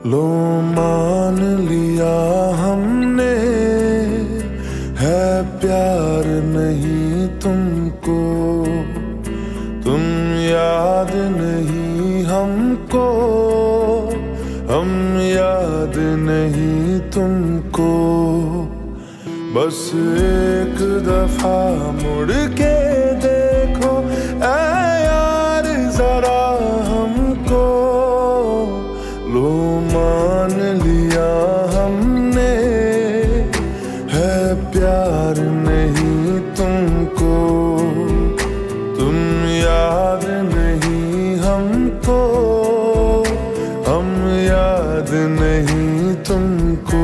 लो मान लिया हमने, है प्यार नहीं तुमको। तुम याद नहीं हमको, हम याद नहीं तुमको। बस एक दफा मुड़ के देखो ऐ यार जरा हमको। लो मान लिया हमने, है प्यार नहीं तुमको। तुम याद नहीं हमको, हम याद नहीं तुमको।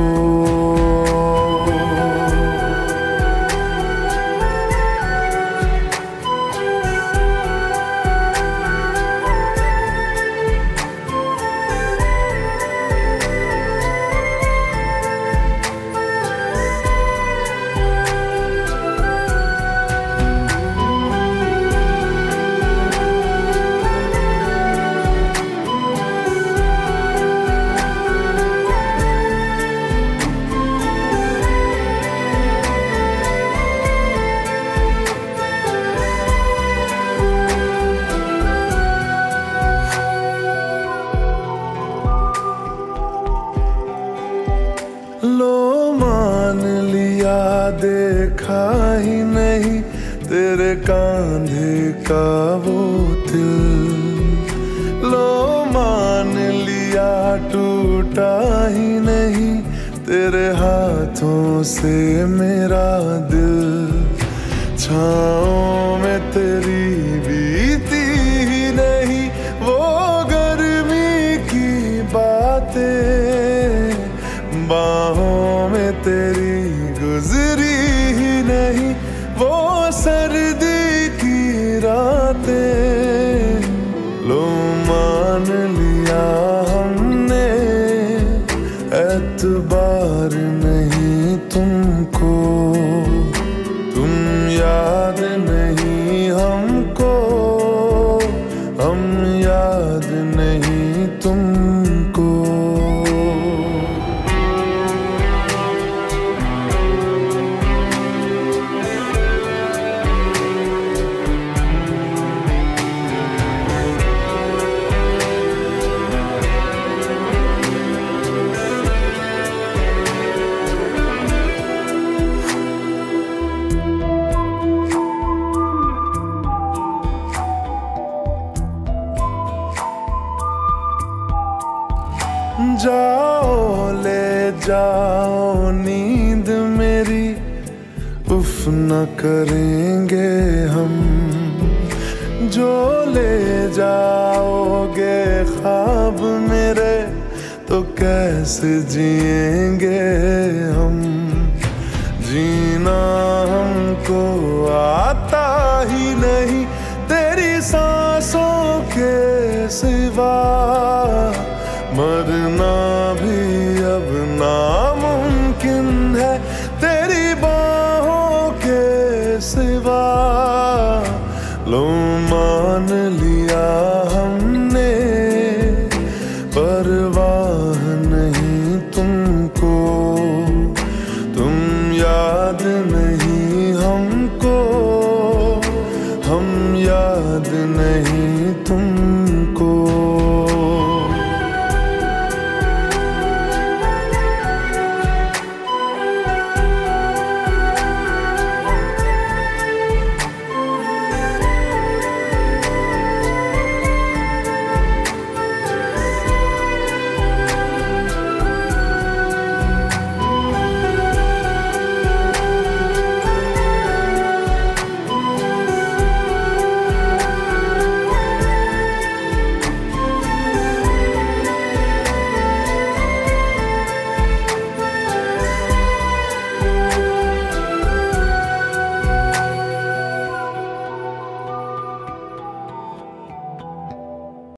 लो मान लिया देखा ही नहीं तेरे कांधे का वो दिल। लो मान लिया टूटा ही नहीं तेरे हाथों से मेरा दिल। छाँव में तेरी बीती ही नहीं वो गर्मी की बातें। बाहों में तेरी गुजरी ही नहीं वो सर्दी की रातें। लो मान लिया हमने, एतबार नहीं तुमको। तुम याद नहीं हमको, हम याद नहीं तुमको। जाओ ले जाओ नींद मेरी, उफ न करेंगे हम। जो ले जाओगे ख्वाब मेरे तो कैसे जिएंगे हम। जीना हमको आता ही नहीं तेरी सांसों के सिवा। मरना भी अब नामुमकिन है तेरी बाहों के सिवा। लो मान लिया हमने, परवाह नहीं तुमको। तुम याद नहीं हमको, हम याद नहीं तुम